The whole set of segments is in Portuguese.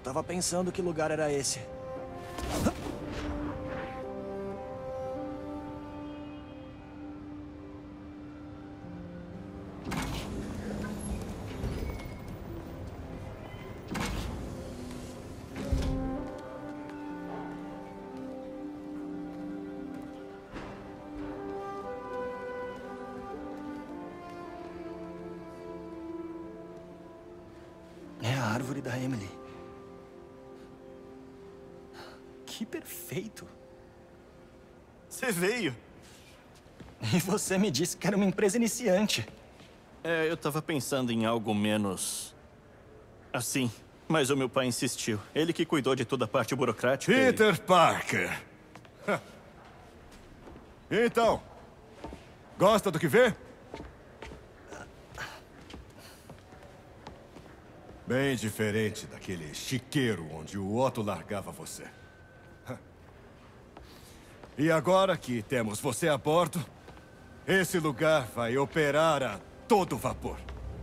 tava pensando que lugar era esse. É a árvore da Emily. Que perfeito. Você veio. E você me disse que era uma empresa iniciante. É, eu tava pensando em algo menos... assim. Mas o meu pai insistiu. Ele que cuidou de toda a parte burocrática. Peter Parker. Então, gosta do que vê? Bem diferente daquele chiqueiro onde o Otto largava você. E agora que temos você a bordo, esse lugar vai operar a todo vapor.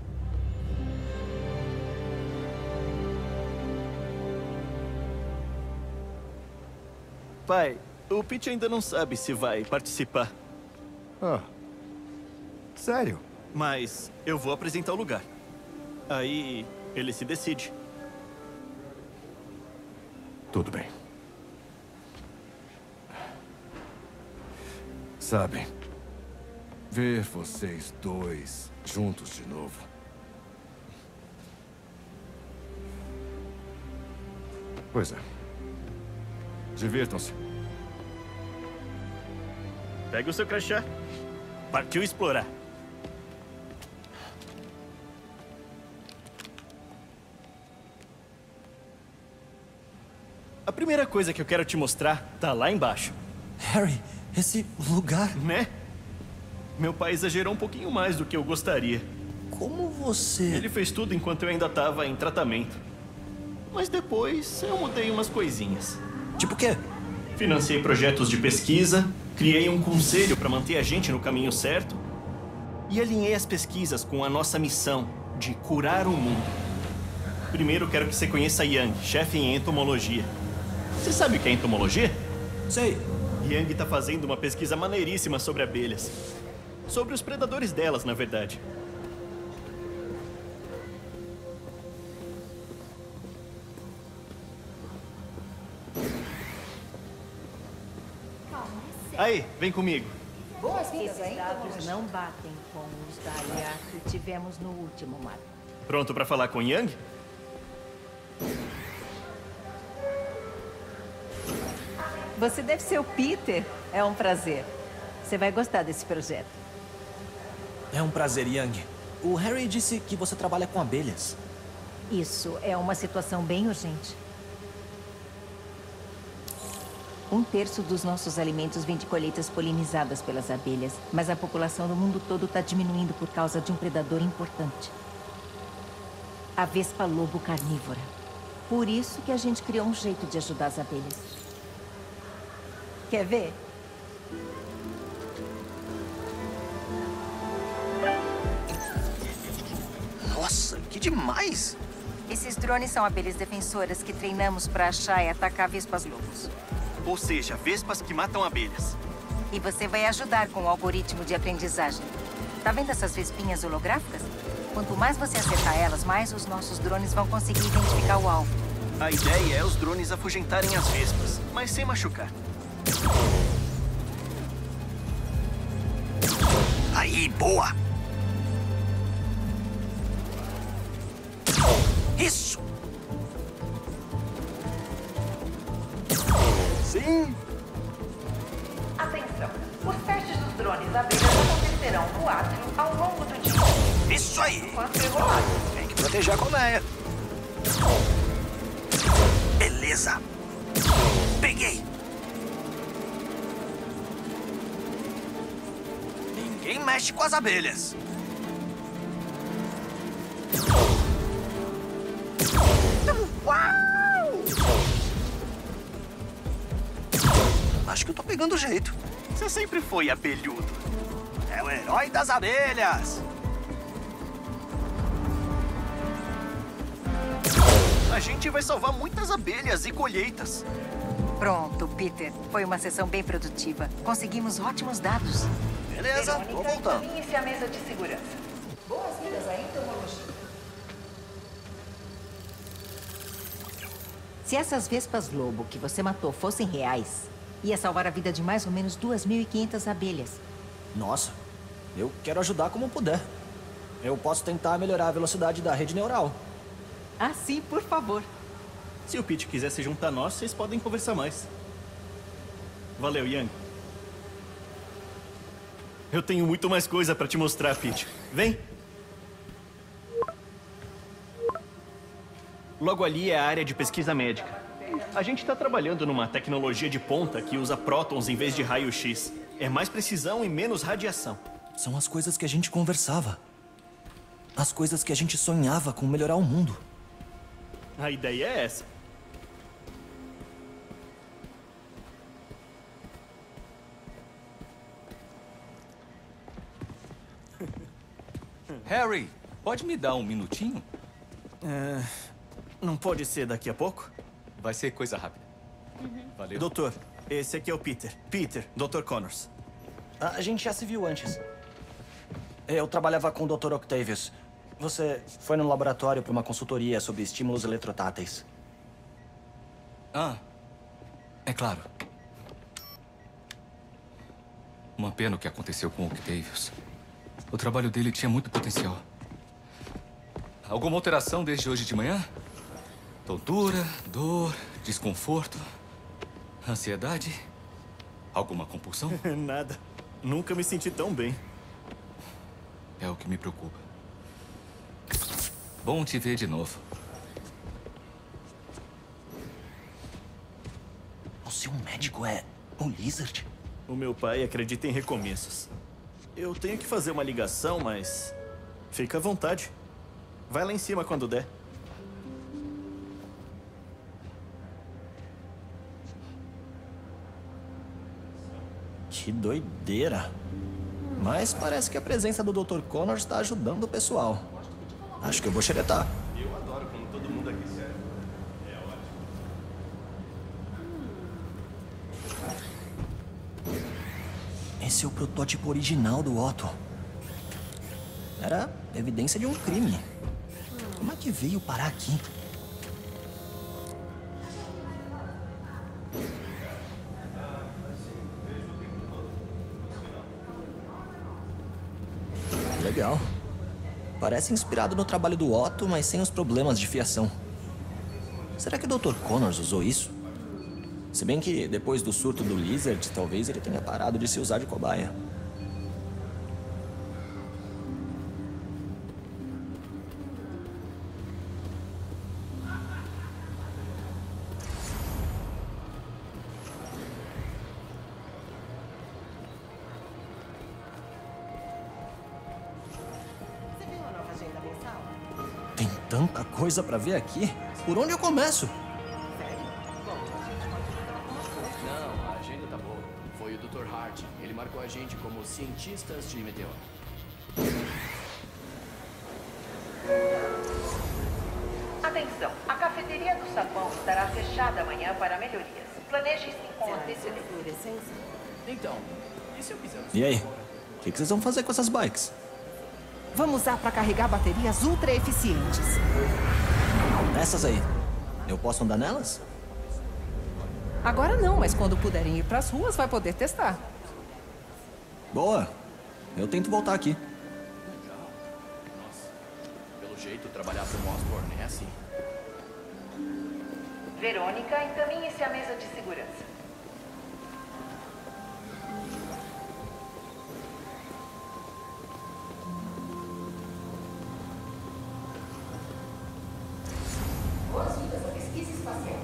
Pai, o Pete ainda não sabe se vai participar. Ah, sério? Mas eu vou apresentar o lugar. Aí ele se decide. Tudo bem. Sabe, ver vocês dois juntos de novo. Pois é. Divirtam-se. Pega o seu crachá. Partiu explorar. A primeira coisa que eu quero te mostrar tá lá embaixo. Harry, esse lugar... Né? Meu pai exagerou um pouquinho mais do que eu gostaria. Como você... Ele fez tudo enquanto eu ainda tava em tratamento. Mas depois eu mudei umas coisinhas. Tipo o quê? Financiei projetos de pesquisa, criei um conselho para manter a gente no caminho certo e alinhei as pesquisas com a nossa missão de curar o mundo. Primeiro quero que você conheça Yang, chefe em entomologia. Você sabe o que é entomologia? Sei. Yang tá fazendo uma pesquisa maneiríssima sobre abelhas. Sobre os predadores delas, na verdade. Aí, vem comigo. Esses dados não batem com os da IA que tivemos no último mapa. Pronto para falar com Yang? Você deve ser o Peter. É um prazer. Você vai gostar desse projeto. É um prazer, Yang. O Harry disse que você trabalha com abelhas. Isso é uma situação bem urgente. 1/3 dos nossos alimentos vem de colheitas polinizadas pelas abelhas, mas a população do mundo todo está diminuindo por causa de um predador importante. A vespa lobo carnívora. Por isso que a gente criou um jeito de ajudar as abelhas. Quer ver? Nossa, que demais! Esses drones são abelhas defensoras que treinamos para achar e atacar vespas lobos. Ou seja, vespas que matam abelhas. E você vai ajudar com o algoritmo de aprendizagem. Tá vendo essas vespinhas holográficas? Quanto mais você acertar elas, mais os nossos drones vão conseguir identificar o alvo. A ideia é os drones afugentarem as vespas, mas sem machucar. Aí, boa! Isso! Sim! Atenção! Os testes dos drones abelhas acontecerão no átrio ao longo do dia. Isso aí! Enquanto enrolado. Tem que proteger a colmeia. Beleza! Peguei! Ninguém mexe com as abelhas. Uau! Acho que eu tô pegando o jeito. Você sempre foi abelhudo. É o herói das abelhas. A gente vai salvar muitas abelhas e colheitas. Pronto, Peter. Foi uma sessão bem produtiva. Conseguimos ótimos dados. Beleza, tô voltando. Inicie a mesa de segurança. Boas-vindas à entomologia. Se essas vespas lobo que você matou fossem reais, ia salvar a vida de mais ou menos 2.500 abelhas. Nossa, eu quero ajudar como puder. Eu posso tentar melhorar a velocidade da rede neural. Ah, sim, por favor. Se o Pete quiser se juntar a nós, vocês podem conversar mais. Valeu, Yang. Eu tenho muito mais coisa pra te mostrar, Pete. Vem! Logo ali é a área de pesquisa médica. A gente tá trabalhando numa tecnologia de ponta que usa prótons em vez de raio-x. É mais precisão e menos radiação. São as coisas que a gente conversava. As coisas que a gente sonhava com melhorar o mundo. A ideia é essa. Harry, pode me dar um minutinho? Não pode ser daqui a pouco? Vai ser coisa rápida. Valeu. Doutor, esse aqui é o Peter. Peter, Dr. Connors. A gente já se viu antes. Eu trabalhava com o Dr. Octavius. Você foi no laboratório para uma consultoria sobre estímulos eletrotáteis. Ah, é claro. Uma pena o que aconteceu com o Octavius. O trabalho dele tinha muito potencial. Alguma alteração desde hoje de manhã? Tontura, dor, desconforto, ansiedade? Alguma compulsão? Nada. Nunca me senti tão bem. É o que me preocupa. Bom te ver de novo. O seu médico é o Lizard? O meu pai acredita em recomeços. Eu tenho que fazer uma ligação, mas... fica à vontade. Vai lá em cima quando der. Que doideira. Mas parece que a presença do Dr. Connors está ajudando o pessoal. Acho que eu vou xeretar. Eu adoro como todo mundo aqui serve. É ótimo. Esse é o protótipo original do Otto. Era evidência de um crime. Como é que veio parar aqui? Legal. Parece inspirado no trabalho do Otto, mas sem os problemas de fiação. Será que o Dr. Connors usou isso? Se bem que, depois do surto do Lizard, talvez ele tenha parado de se usar de cobaia. Tem tanta coisa pra ver aqui. Por onde eu começo? Não, a agenda tá boa. Foi o Dr. Hart. Ele marcou a gente como cientistas de meteoro. Atenção, a cafeteria do Sapão estará fechada amanhã para melhorias. Planeje-se com antecedência. Então, e se eu quiser? E aí? O que vocês vão fazer com essas bikes? Vamos usar para carregar baterias ultra eficientes. Essas aí. Eu posso andar nelas? Agora não, mas quando puderem ir para as ruas, vai poder testar. Boa. Eu tento voltar aqui. Pelo jeito, trabalhar para o Osborne é assim. Verônica, encaminhe-se à mesa de segurança. Boas-vindas à pesquisa espacial.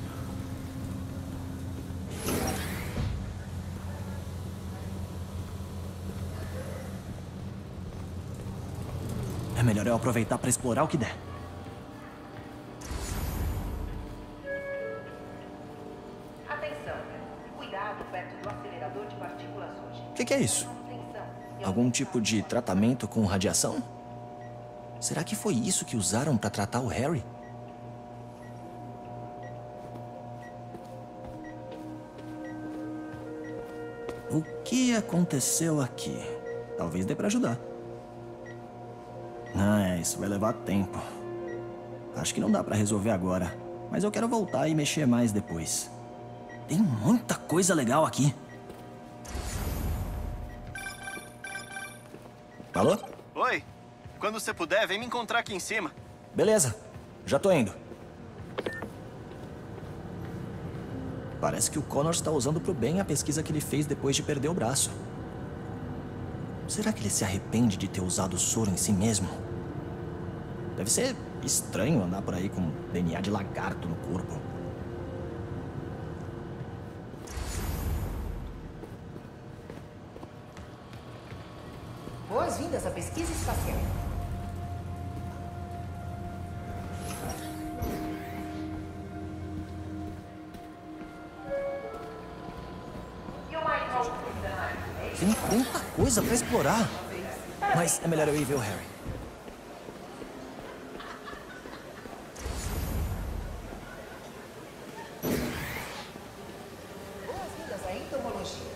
É melhor eu aproveitar para explorar o que der. Atenção, cuidado perto do acelerador de partículas hoje. O que é isso? Algum tipo de tratamento com radiação? Será que foi isso que usaram para tratar o Harry? O que aconteceu aqui? Talvez dê pra ajudar. Isso vai levar tempo. Acho que não dá pra resolver agora, mas eu quero voltar e mexer mais depois. Tem muita coisa legal aqui. Alô? Oi. Quando você puder, vem me encontrar aqui em cima. Beleza, já tô indo. Parece que o Connors está usando pro bem a pesquisa que ele fez depois de perder o braço. Será que ele se arrepende de ter usado o soro em si mesmo? Deve ser estranho andar por aí com DNA de lagarto no corpo. Boas-vindas à pesquisa espacial. Tem tanta coisa pra explorar. Mas é melhor eu ir ver o Harry. Boas-vindas à entomologia.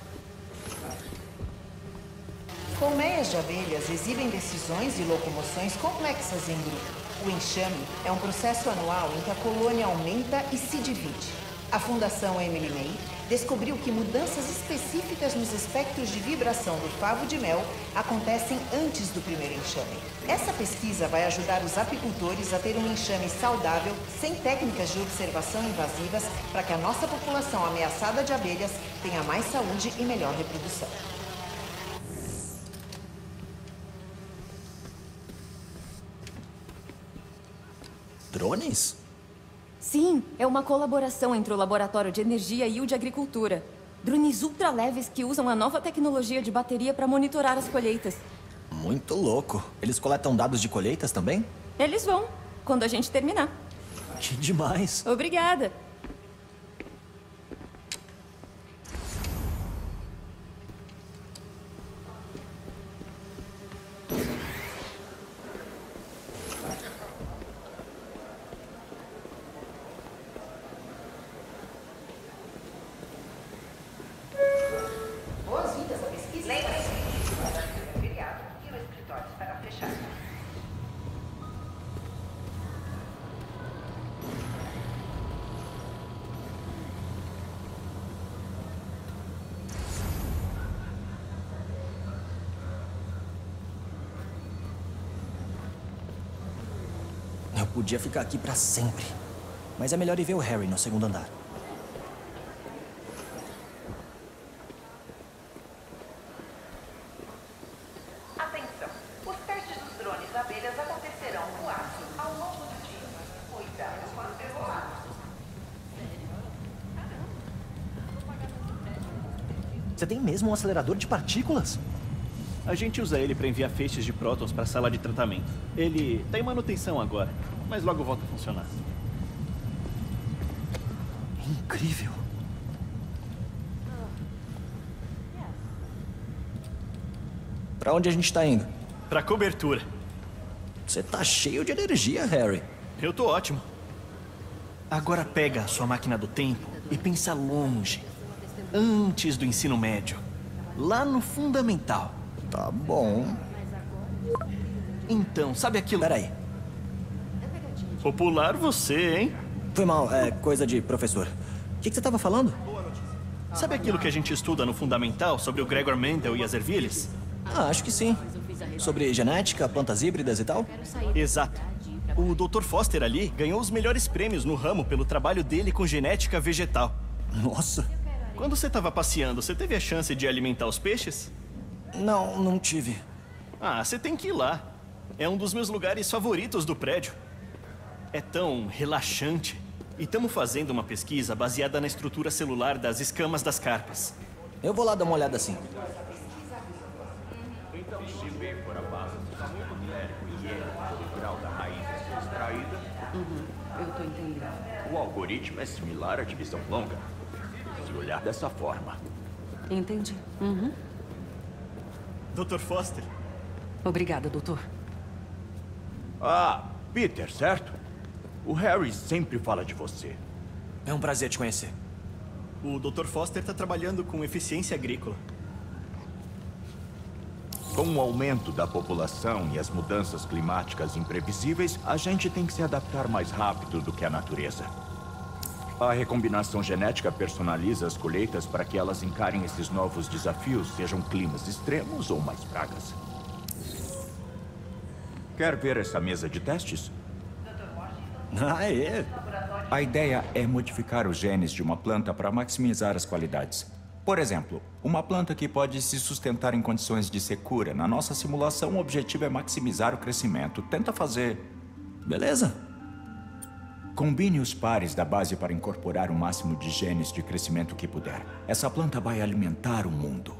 Colmeias de abelhas exibem decisões e locomoções complexas em grupo. O enxame é um processo anual em que a colônia aumenta e se divide. A Fundação Emily May descobriu que mudanças específicas nos espectros de vibração do favo de mel acontecem antes do primeiro enxame. Essa pesquisa vai ajudar os apicultores a ter um enxame saudável, sem técnicas de observação invasivas, para que a nossa população ameaçada de abelhas tenha mais saúde e melhor reprodução. Drones? Sim, é uma colaboração entre o Laboratório de Energia e o de Agricultura. Drones ultra leves que usam a nova tecnologia de bateria para monitorar as colheitas. Muito louco. Eles coletam dados de colheitas também? Eles vão, quando a gente terminar. Que demais. Obrigada. Boas-vindas à pesquisa. Lembre-se, é feriado e o escritório estará fechado. Eu podia ficar aqui pra sempre. Mas é melhor ir ver o Harry no segundo andar. Atenção! Os testes dos drones abelhas acontecerão no ar ao longo do dia. Cuidado com as revoadas. Você tem mesmo um acelerador de partículas? A gente usa ele para enviar feixes de prótons para a sala de tratamento. Ele tá em manutenção agora, mas logo volta a funcionar. Incrível. Pra onde a gente tá indo? Pra cobertura. Você tá cheio de energia, Harry. Eu tô ótimo. Agora pega a sua máquina do tempo e pensa longe. Antes do ensino médio. Lá no fundamental. Tá bom. Então, sabe aquilo... Peraí. Popular você, hein? Foi mal, é coisa de professor. O que você tava falando? Sabe aquilo que a gente estuda no fundamental sobre o Gregor Mendel e as ervilhas? Ah, acho que sim. Sobre genética, plantas híbridas e tal? Exato. O Dr. Foster ali ganhou os melhores prêmios no ramo pelo trabalho dele com genética vegetal. Nossa. Quando você estava passeando, você teve a chance de alimentar os peixes? Não tive. Ah, você tem que ir lá. É um dos meus lugares favoritos do prédio. É tão relaxante. E estamos fazendo uma pesquisa baseada na estrutura celular das escamas das carpas. Eu vou lá dar uma olhada assim. Então, se bem por a base está muito numérico e o grau da raiz a ser extraída, Eu tô entendendo. o algoritmo é similar à divisão longa. Se olhar dessa forma. Entendi. Dr. Foster? Obrigada, doutor. Ah, Peter, certo? O Harry sempre fala de você. É um prazer te conhecer. O Dr. Foster está trabalhando com eficiência agrícola. Com o aumento da população e as mudanças climáticas imprevisíveis, a gente tem que se adaptar mais rápido do que a natureza. A recombinação genética personaliza as colheitas para que elas encarem esses novos desafios, sejam climas extremos ou mais pragas. Quer ver essa mesa de testes? Ah, é? A ideia é modificar os genes de uma planta para maximizar as qualidades. Por exemplo, uma planta que pode se sustentar em condições de secura. Na nossa simulação, o objetivo é maximizar o crescimento. Tenta fazer... Beleza. Combine os pares da base para incorporar o máximo de genes de crescimento que puder. Essa planta vai alimentar o mundo.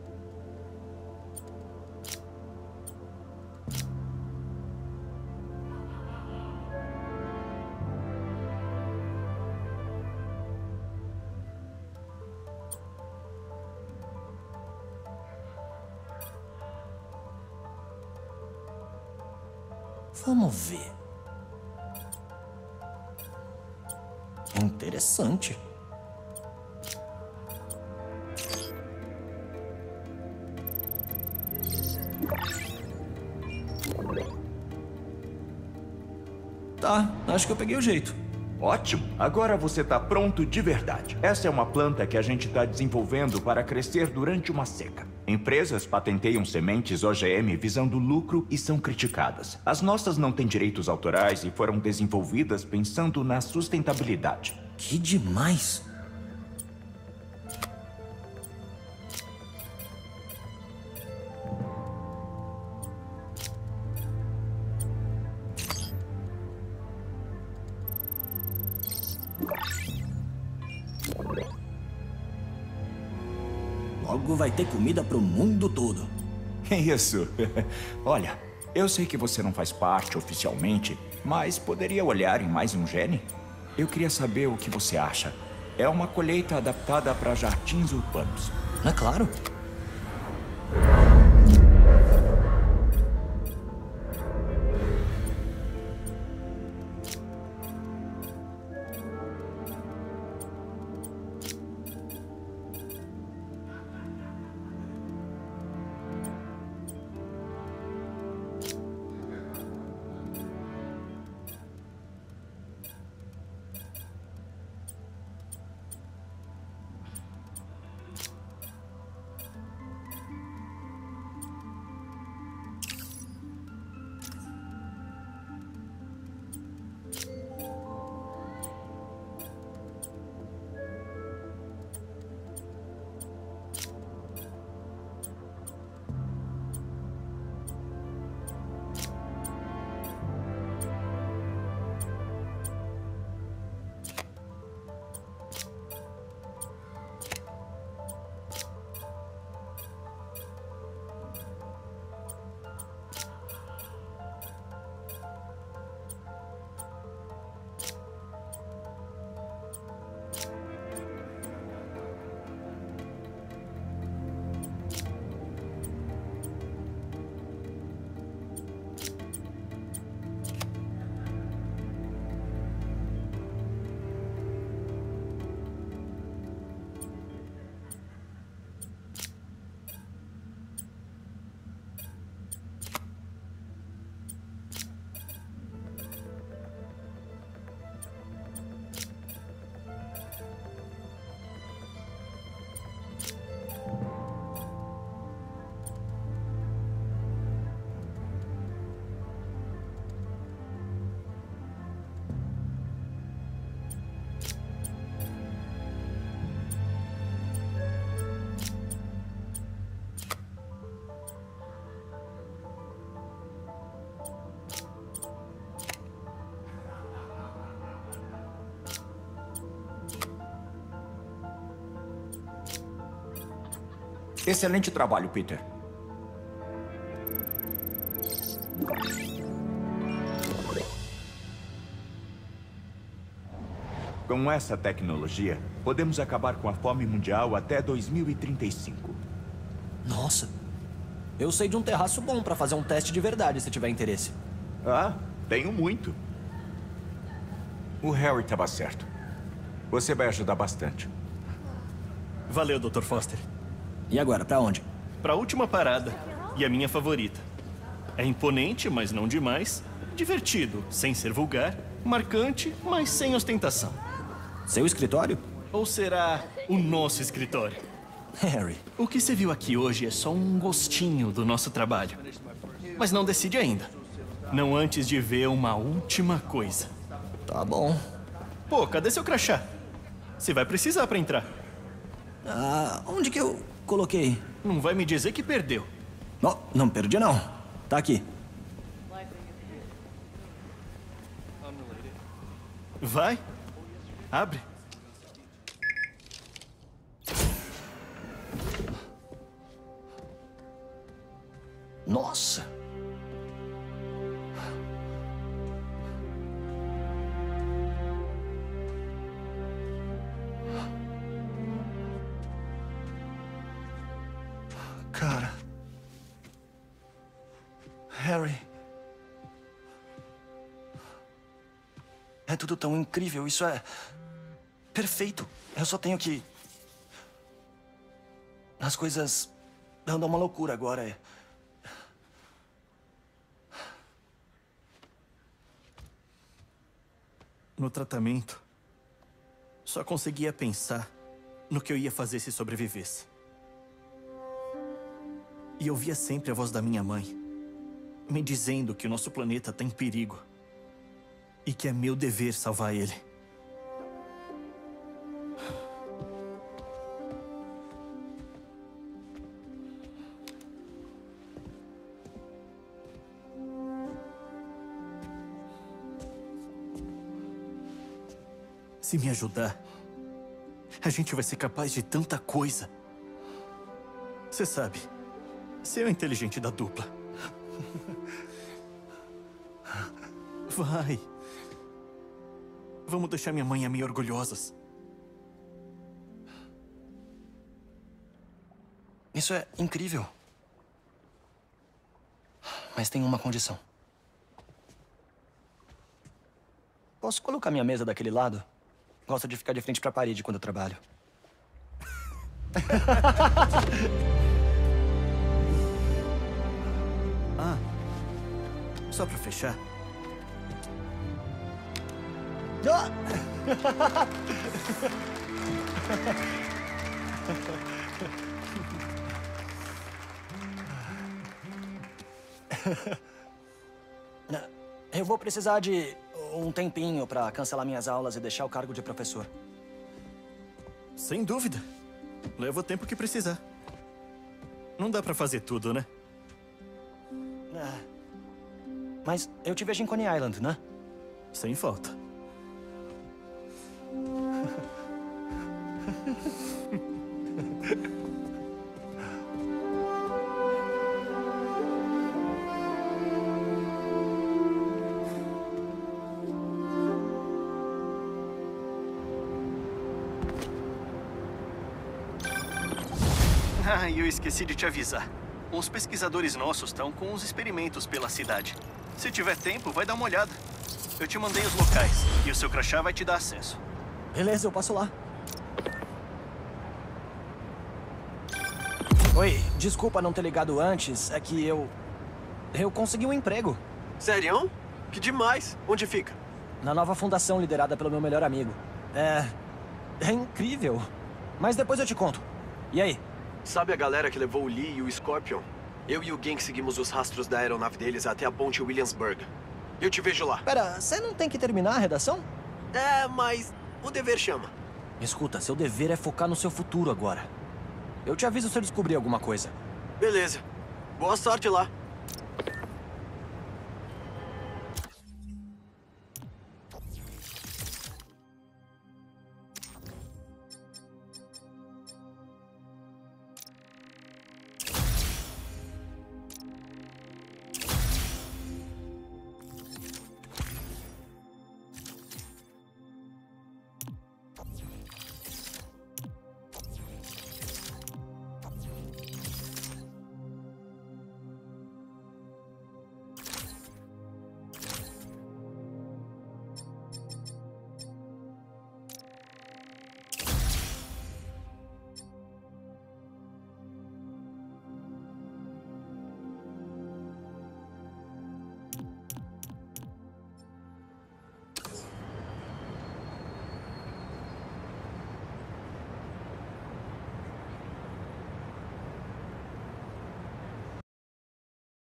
Vamos ver. Interessante. Tá, acho que eu peguei o jeito. Ótimo! Agora você está pronto de verdade. Essa é uma planta que a gente está desenvolvendo para crescer durante uma seca. Empresas patenteiam sementes OGM visando lucro e são criticadas. As nossas não têm direitos autorais e foram desenvolvidas pensando na sustentabilidade. Que demais! Logo vai ter comida pro mundo todo. Isso. Olha, eu sei que você não faz parte oficialmente, mas poderia olhar em mais um gene? Eu queria saber o que você acha. É uma colheita adaptada para jardins urbanos. É claro. Excelente trabalho, Peter. Com essa tecnologia, podemos acabar com a fome mundial até 2035. Nossa. Eu sei de um terraço bom pra fazer um teste de verdade, se tiver interesse. Ah, tenho muito. O Harry estava certo. Você vai ajudar bastante. Valeu, Dr. Foster. E agora, pra onde? Pra última parada. E a minha favorita. É imponente, mas não demais. Divertido, sem ser vulgar. Marcante, mas sem ostentação. Seu escritório? Ou será o nosso escritório? Harry. O que você viu aqui hoje é só um gostinho do nosso trabalho. Mas não decide ainda. Não antes de ver uma última coisa. Tá bom. Pô, cadê seu crachá? Você vai precisar pra entrar. Ah, onde que eu coloquei? Não vai me dizer que perdeu. Não, não perdi não. Tá aqui. Vai. Abre. Nossa. Cara. Harry. É tudo tão incrível. Isso é perfeito. Eu só tenho que... As coisas andam uma loucura agora. No tratamento, só conseguia pensar no que eu ia fazer se sobrevivesse. E eu via sempre a voz da minha mãe, me dizendo que o nosso planeta está em perigo. E que é meu dever salvar ele. Se me ajudar, a gente vai ser capaz de tanta coisa. Você sabe, você é o inteligente da dupla. Vai. Vamos deixar minha mãe e a minha orgulhosas. Isso é incrível. Mas tem uma condição. Posso colocar minha mesa daquele lado? Gosto de ficar de frente pra parede quando eu trabalho. Ah, só pra fechar. Eu vou precisar de um tempinho pra cancelar minhas aulas e deixar o cargo de professor. Sem dúvida. Leva o tempo que precisar. Não dá pra fazer tudo, né? Mas eu te vejo em Coney Island, né? Sem falta. Ah, e eu esqueci de te avisar. Uns pesquisadores nossos estão com uns experimentos pela cidade. Se tiver tempo, vai dar uma olhada. Eu te mandei os locais e o seu crachá vai te dar acesso. Beleza, eu passo lá. Oi, desculpa não ter ligado antes. É que eu consegui um emprego. Sério? Que demais! Onde fica? Na nova fundação liderada pelo meu melhor amigo. É incrível. Mas depois eu te conto. E aí? Sabe a galera que levou o Lee e o Scorpion? Eu e o Gang seguimos os rastros da aeronave deles até a ponte Williamsburg. Eu te vejo lá. Pera, você não tem que terminar a redação? É, mas o dever chama. Escuta, seu dever é focar no seu futuro agora. Eu te aviso se eu descobrir alguma coisa. Beleza. Boa sorte lá.